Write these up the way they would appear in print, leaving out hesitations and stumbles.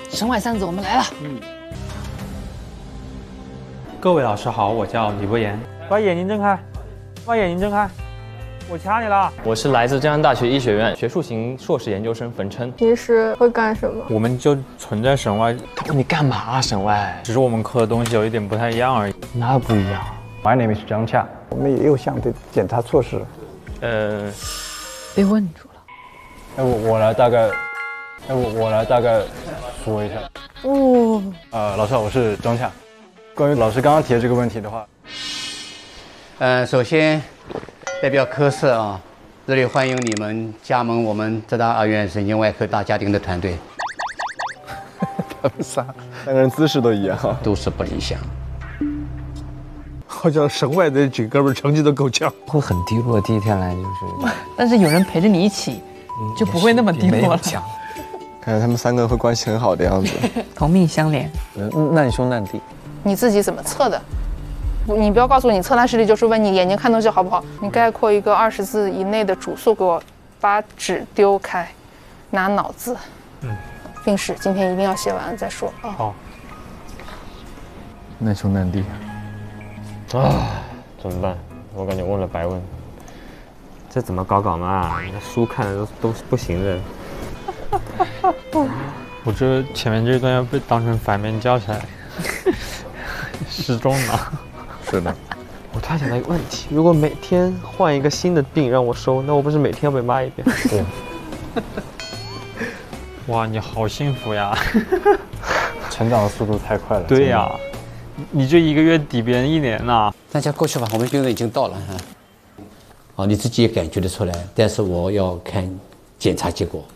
神外三子，我们来了。 各位老师好，我叫李博言。把眼睛睁开，把眼睛睁开，我掐你了。 我是来自浙江大学医学院学术型硕士研究生冯琛。 平时会干什么？ 我们就存在省外， 他问你干嘛？省外？ 只是我们课的东西有一点不太一样而已。 哪不一样 My name is 张洽，我们也有相对检查措施。 被问住了。 我来大概说一下。老师好，我是张洽。关于老师刚刚提的这个问题的话， 首先代表科室啊，热烈欢迎你们加盟我们浙大二院神经外科大家庭的团队。 他们三个人姿势都一样， 都是不理想。 好像省外的几个哥们成绩都够呛， 会很低落。第一天来就是， 但是有人陪着你一起，就不会那么低落了。 看来他们三个会关系很好的样子， 同命相连， 难兄难弟。 你自己怎么测的？你不要告诉我你测他视力，就是问你眼睛看东西好不好。你概括一个20字以内的主诉给我，把纸丢开，拿脑子。病史今天一定要写完再说啊。 好。 难兄难弟。怎么办？我感觉问了白问。这怎么搞嘛？书看的都不行的。 我这前面这段要被当成反面教材，失踪了。 是的。我突然想到一个问题：如果每天换一个新的病让我收，那我不是每天要被骂一遍？对。 哇，你好幸福呀！ 成长的速度太快了。 对呀，你这1个月抵别人1年呐。 大家过去吧，我们病人已经到了哈。好，你自己也感觉得出来，但是我要看检查结果。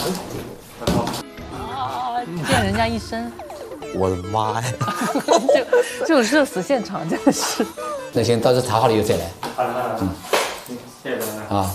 溅人家一身。 我的妈呀！ 这种社死现场真的是。 那行，到时查好了以后再来。 谢谢大家。 啊。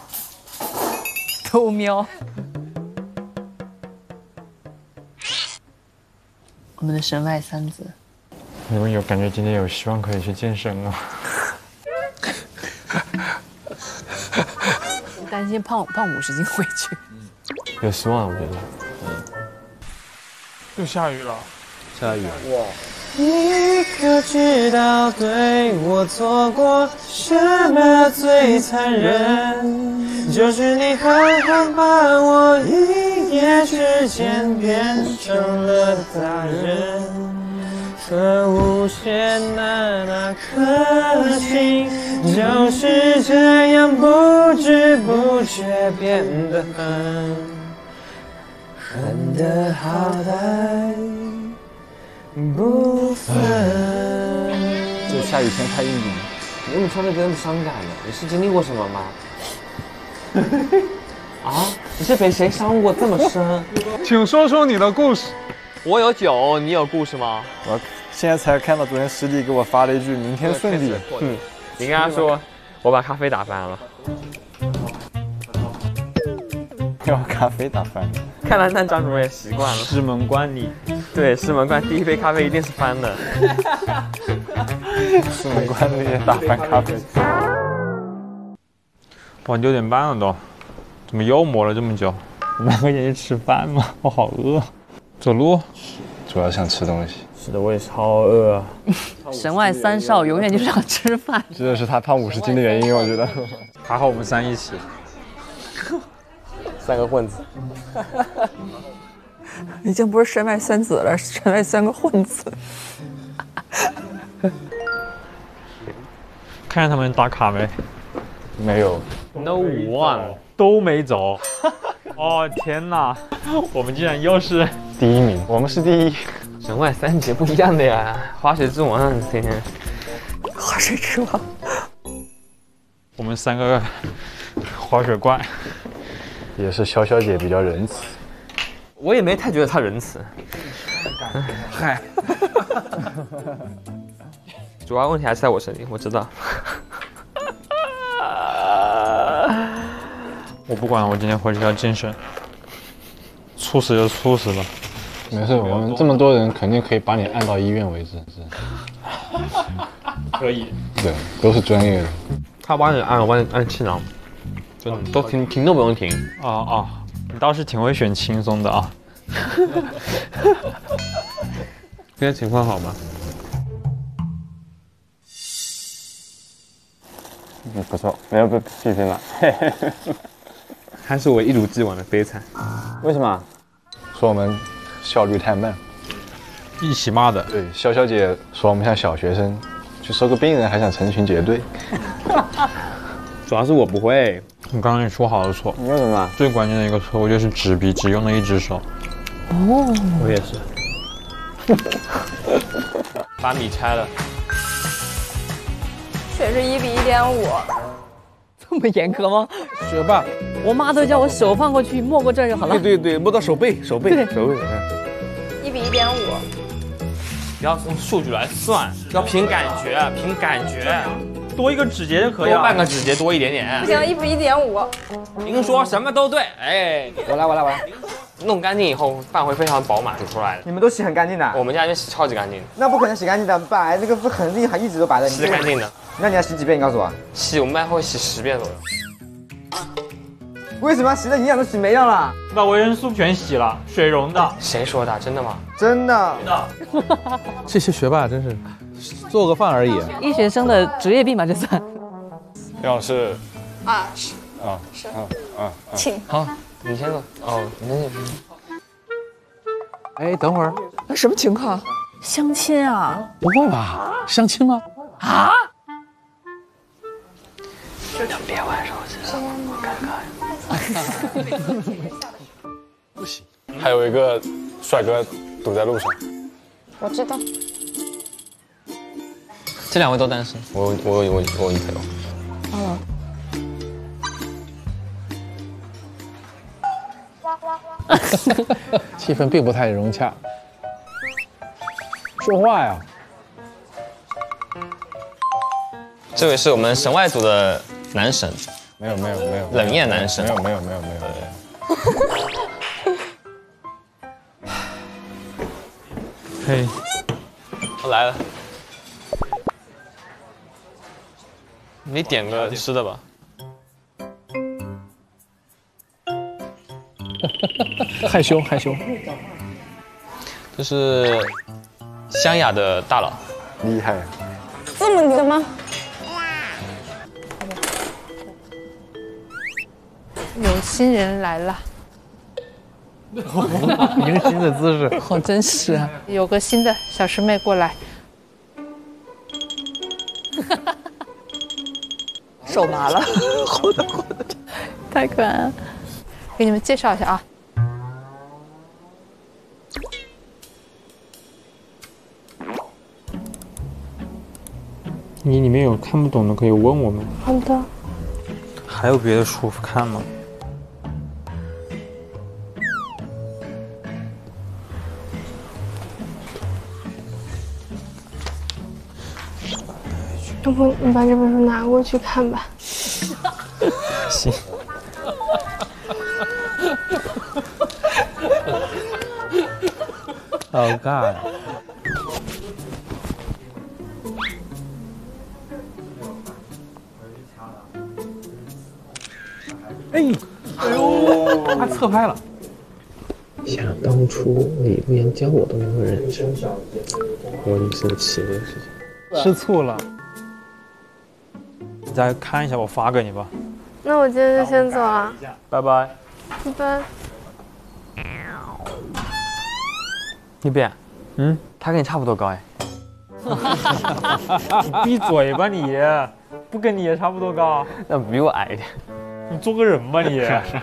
偷瞄。我们的神外三子。 你们有感觉今天有希望可以去健身了？ 担心胖50斤回去。 有希望，我觉得。 又下雨了。 下雨。 哇！ 你可知道对我做过什么最残忍？就是你狠狠把我一夜之间变成了大人，和无限的那颗心就是这样不知不觉变得恨得好歹不分。 这下雨天太应景了。 你怎么穿的这么伤感呢？你是经历过什么吗？啊？你是被谁伤过这么深？ 请说出你的故事。 我有酒，你有故事吗？ 我现在才看到昨天师弟给我发了一句“明天顺利”。 你跟他说，我把咖啡打翻了。 要把咖啡打翻了。 看来那张主任也习惯了。 师门观里， 对，师门观第一杯咖啡一定是翻的。 师门观里打翻咖啡。 哇，6点半了都，怎么又磨了这么久？我们2个人去吃饭吗？我好饿。走路。 主要想吃东西。 是的，我也超饿。 神外三少永远就是想吃饭。 这就是他胖50斤的原因，我觉得。 还好我们3一起。 3个混子。 已经不是神外三子了，是神外3个混子。 看见他们打卡没？ 没有。 No one 都没走。哦天哪，我们竟然又是第1名，我们是第1。 神外3杰不一样的呀，滑雪之王天天。 滑雪之王。 我们3个滑雪怪。 也是潇潇姐比较仁慈。 我也没太觉得她仁慈。嗨。主要问题还是在我身上，我知道。 我不管了，我今天回去要健身。猝死就猝死吧。 没事，我们这么多人，肯定可以把你按到医院为止。 可以。 对，都是专业的。 他帮你按，我帮你按气囊，真的都停都不用停。 你倒是挺会选轻松的啊。 现在情况好吗？ 不错，没有被批评了。 还是我一如既往的悲惨。 为什么？ 说我们效率太慢。 一起骂的。 对，潇潇姐说我们像小学生，去收个病人还想成群结队。 主要是我不会。我刚刚也说好了错。 为什么？ 最关键的一个错误就是纸笔只用了一只手。 哦， 我也是。把米拆了。 血是1比1.5。 这么严格吗？ 学霸， 我妈都叫我手放过去，没过这儿就好了。 对，摸到手背。 对 1比1.5。 不要用数据来算，要凭感觉，多一个指节就可以了，多半个指节多一点点。 不行，1比1.5。 您说什么都对，哎， 我来。 弄干净以后饭会非常饱满煮出来的。 你们都洗很干净的？ 我们家那边洗超级干净。 那不可能洗干净的，白那个痕迹还一直都白的。 洗干净的。 那你要洗几遍？你告诉我。 洗我们班会洗10遍左右。 为什么洗的营养都洗没了？ 把维生素全洗了，水溶的。谁说的？真的吗？ 真的。 这些学霸真是做个饭而已。 医学生的职业病吧，这算。 刘老师。 是。 请。好，你先走。哦，你先走。 哎，等会儿， 什么情况？ 相亲啊？ 不会吧？相亲吗？ 啊？ 别玩手机了，我看看。 不行。还有一个帅哥堵在路上。 我知道。 这2位都单身，我有女朋友。 哦。 气氛并不太融洽。说话呀！ 这位是我们神外组的男神。 没有， 冷艳男神。 没有。 嘿，我来了。你点个吃的吧。 害羞。 这是湘雅的大佬。 厉害。 这么的吗？ 有新人来了。 迎新的姿势， 好真实啊！ 有个新的小师妹过来。 手麻了，好的，太可爱了。 给你们介绍一下啊。 你里面有看不懂的可以问我们。 好的。 还有别的书看吗？ 要不你把这本书拿过去看吧。 行。 好尬呀！哎呦，他侧拍了。 想当初李不言教我都那么认真，我有点生气这个事情。 吃醋了。 你再看一下，我发给你吧。 那我今天就先走了。 拜拜。 拜拜。 一边，他跟你差不多高哎。你闭嘴吧你！不跟你也差不多高。那比我矮一点。你做个人吧你。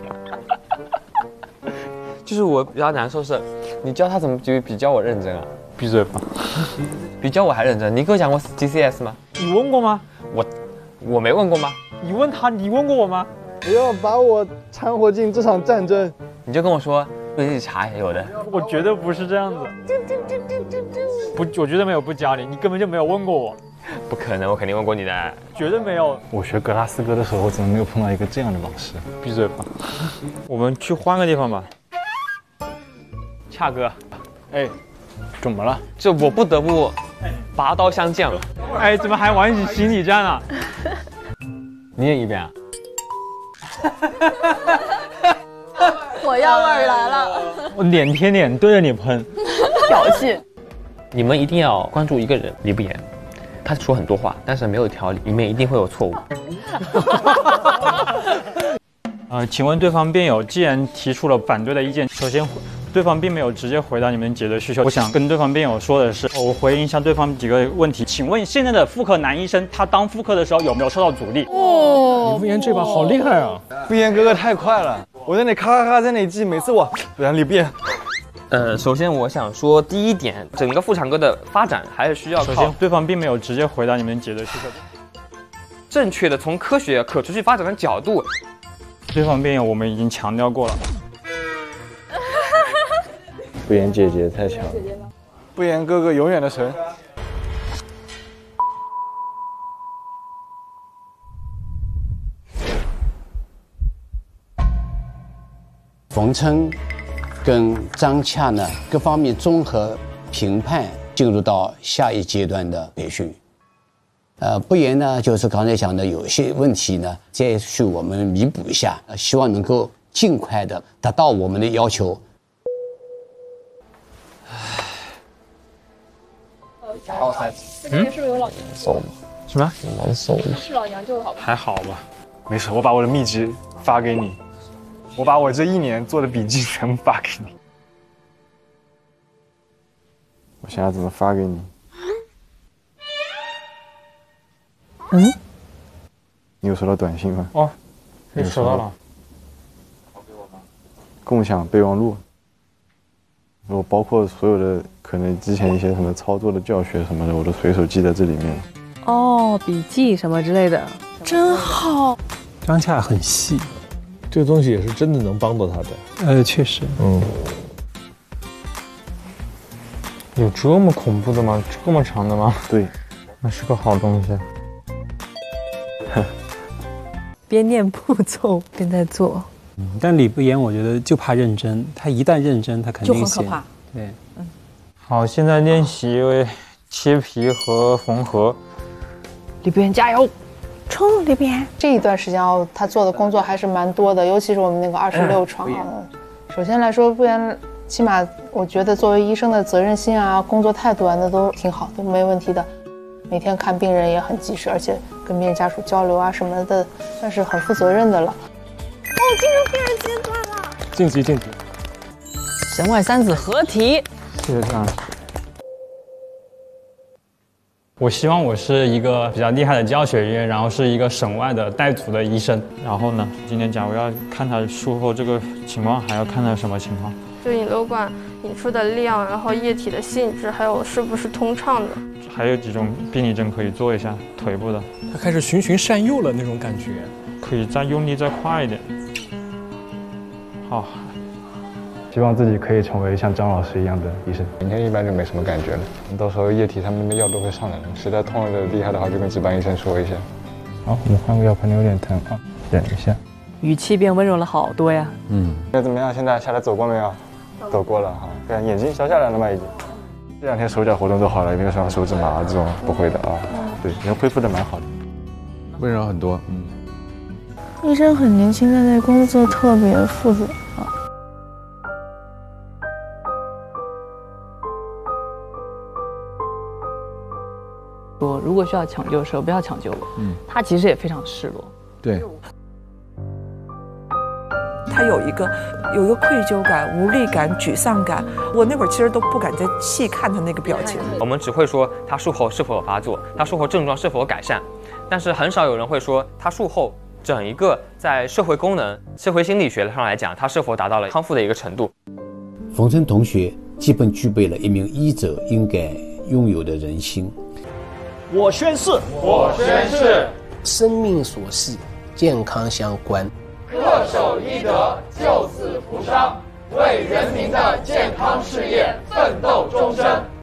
就是我比较难受是，你教他怎么比教我认真啊？闭嘴吧。比教我还认真。你给我讲过 GCS 吗？你问过吗？我没问过吗？你问他，你问过我吗？ 不要把我掺和进这场战争。 你就跟我说，自己查一下有的。我觉得不是这样子。不，我觉得没有不教你，你根本就没有问过我。不可能，我肯定问过你的，绝对没有。 我学格拉斯哥的时候，怎么没有碰到一个这样的老师？ 闭嘴吧。我们去换个地方吧。恰哥， 哎，怎么了？ 这我不得不拔刀相见了。哎，怎么还玩起心理战啊？你演一遍啊？ 火药味来了。 我脸贴脸对着你喷， 挑衅。 你们一定要关注一个人，李不言，他说很多话，但是没有条理，里面一定会有错误。 请问对方辩友既然提出了反对的意见，首先对方并没有直接回答你们解决需求。我想跟对方辩友说的是，我回应一下对方几个问题。请问现在的妇科男医生，他当妇科的时候有没有受到阻力？ 李不言这把好厉害啊！ 不言哥哥太快了，我在那里咔咔咔在那里记，每次我不然李不言。 首先我想说，第一点，整个妇产科的发展还是需要靠。 首先，对方并没有直接回答你们解决需求。 正确的从科学可持续发展的角度。 对方辩友我们已经强调过了。 不言姐姐太强了， 不言哥哥永远的神。 冯琛跟张洽呢，各方面综合评判，进入到下一阶段的培训。不言呢，就是刚才讲的有些问题呢，再去我们弥补一下，希望能够尽快的达到我们的要求。 好孩子， 是不是有老娘瘦吗？ 什么？ 蛮瘦的。 是老娘就好吧？ 还好吧，没事，我把我的秘籍发给你，我把我这1年做的笔记全部发给你。 我现在怎么发给你？你有收到短信吗？ 哦，你收到了。 共享备忘录，我包括所有的可能之前一些什么操作的教学什么的，我都随手记在这里面。 哦，笔记什么之类的，真好。 张洽很细，这个东西也是真的能帮到他的。 确实。 有这么恐怖的吗？这么长的吗？ 对， 那是个好东西。 边念步骤边在做。 但李不言，我觉得就怕认真，他一旦认真，他肯定就很可怕。 对， 好，现在练习切皮和缝合。 李不言加油，冲李不言！ 这一段时间他做的工作还是蛮多的，尤其是我们那个26床首先来说，不言起码我觉得作为医生的责任心啊、工作态度啊，那都挺好，都没问题的。每天看病人也很及时，而且跟病人家属交流啊什么的，算是很负责任的了。 进入病人阶段了。 晋级。 神外三子合体。 谢谢张。 我希望我是一个比较厉害的教学员，然后是一个省外的带组的医生。然后呢，今天假如要看他术后这个情况，还要看他什么情况？ 就引流管引出的量，然后液体的性质，还有是不是通畅的。 还有几种病理症可以做一下，腿部的。 他开始循循善诱了那种感觉。 可以再用力再快一点。好。 希望自己可以成为像张老师一样的医生。明天一般就没什么感觉了，到时候液体他们的药都会上来了，实在痛的厉害的话，就跟值班医生说一下。好，我们换个药盆，有点疼啊，忍一下。 语气变温柔了好多呀。 现在怎么样？现在下来走过没有？走过了哈，对，眼睛消下来了嘛已经。这2天手脚活动都好了，也没有什么手指麻这种，不会的啊。对，人恢复的蛮好的， 温柔很多。 医生很年轻，但那工作特别负责。 说如果需要抢救的时候，不要抢救我。他其实也非常示弱。 对。 他有一个愧疚感、无力感、沮丧感。我那会儿其实都不敢再细看他那个表情。 我们只会说他术后是否有发作，他术后症状是否有改善，但是很少有人会说他术后整一个在社会功能、社会心理学上来讲，他是否达到了康复的一个程度。 冯琛同学基本具备了一名医者应该拥有的人心。 我宣誓，生命所系，健康相关。 恪守医德，救死扶伤，为人民的健康事业奋斗终身。